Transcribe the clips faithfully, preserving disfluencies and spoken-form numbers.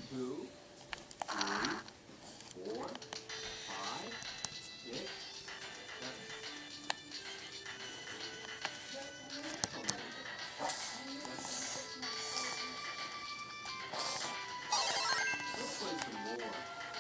two, three, four, five, six, seven. Let's play some more.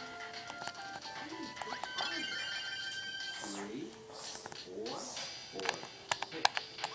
Three, four, four, six.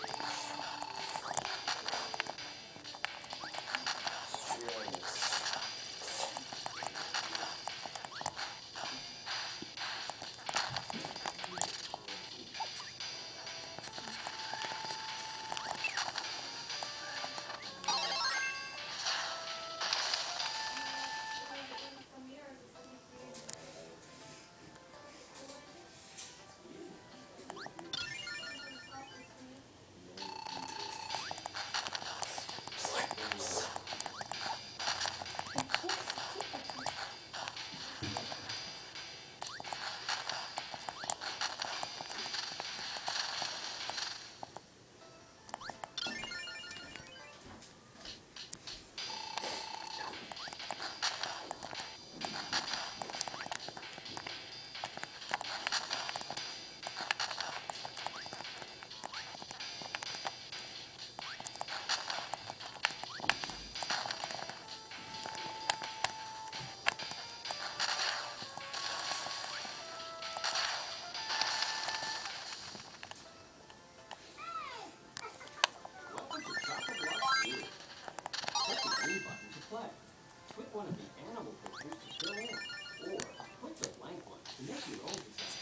Click one of the animal pictures to fill in, or click the blank one to make your own design.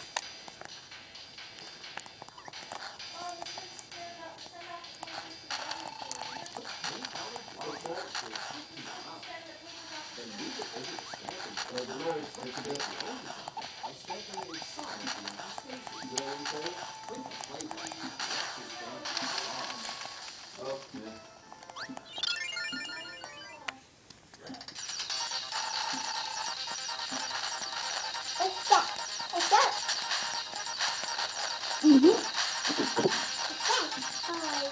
Put any colored blocks to assist you out. Then move it over the stamp and fill the rows to make your own design by stamping a sign at the empty spaces. Click the play button to select your stamp and draw. Okay. What's that? What's that? Mm-hmm. What's that?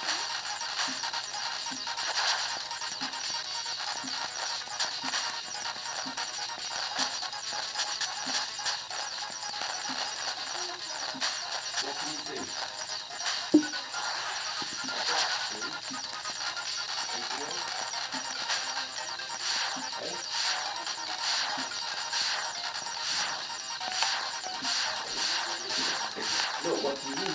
What can you see? No, what do you see?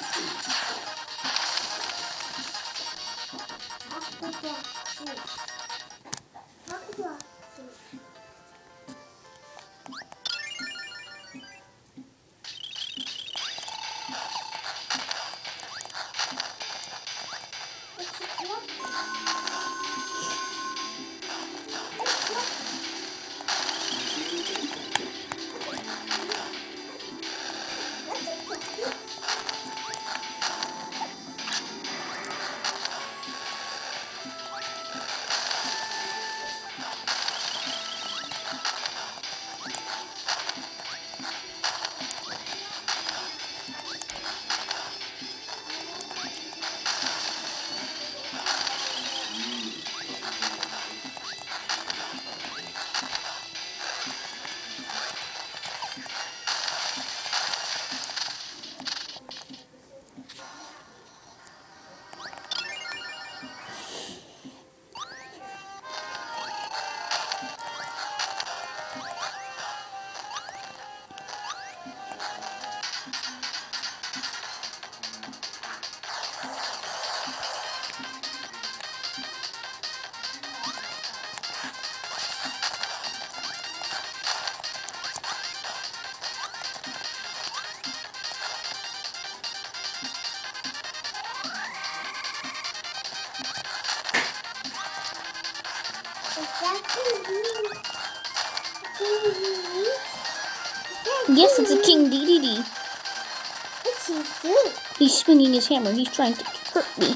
Yes, it's a King D D D. What's he doing? He's swinging his hammer. He's trying to hurt me.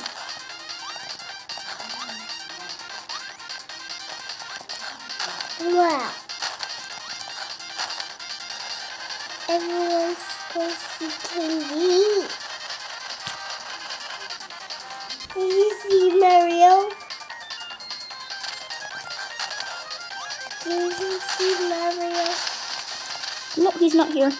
Wow. Everyone's supposed to King D. Easy, Mario. Did you see Mario? No, he's not here.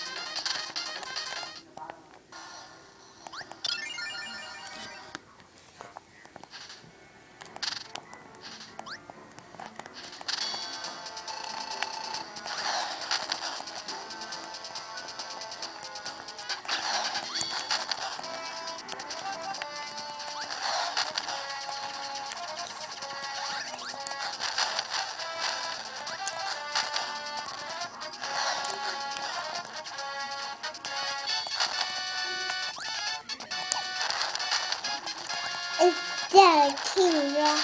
It's that King Rock.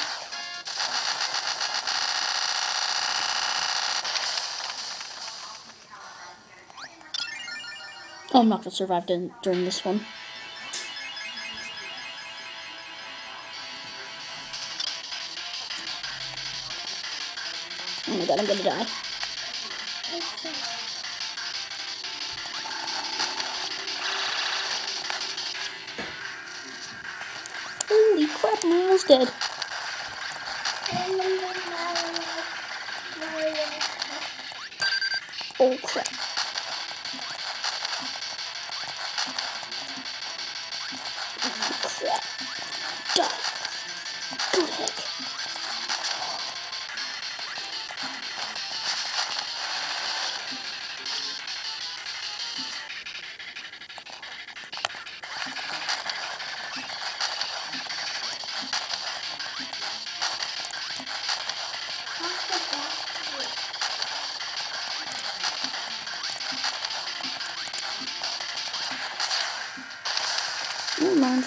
Oh, I'm not gonna survive din- during this one. Oh my god, I'm gonna die. Holy crap, I'm almost dead. Oh crap. Oh crap. Die. Go to heck. Never mind.